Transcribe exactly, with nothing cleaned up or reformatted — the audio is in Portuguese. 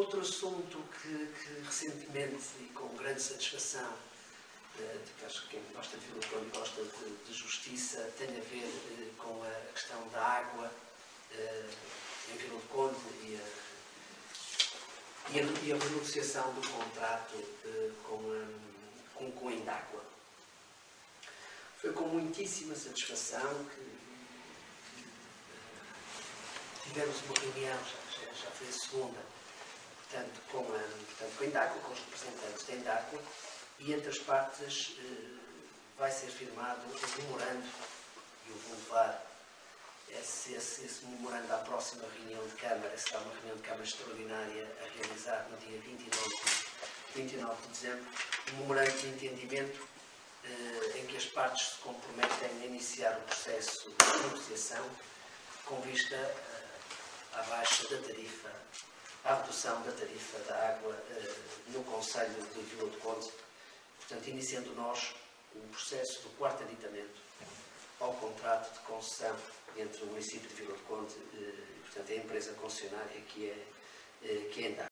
outro assunto que, que recentemente e com grande satisfação, uh, que acho que quem gosta de Vila do Conde gosta de, de justiça, tem a ver uh, com a questão da água uh, em Vila do Conde e a, e a, e a renegociação do contrato uh, com, a, com, com a Indáqua. Foi com muitíssima satisfação que tivemos uma reunião, já, já foi a segunda, portanto, com a, portanto, com a Indáqua, com os representantes da Indáqua, e entre as partes eh, vai ser firmado um memorando, e eu vou levar esse, esse, esse memorando à próxima reunião de Câmara, será uma reunião de Câmara extraordinária a realizar no dia vinte e nove de dezembro, um memorando de entendimento eh, em que as partes se comprometem a iniciar o processo de negociação com vista eh, à baixa da tarifa, à redução da tarifa da água eh, no Concelho de Vila do Conde, portanto, iniciando nós o processo do quarto aditamento ao contrato de concessão entre o município de Vila do Conde eh, e, portanto, a empresa concessionária que é, eh, que é a Indáqua.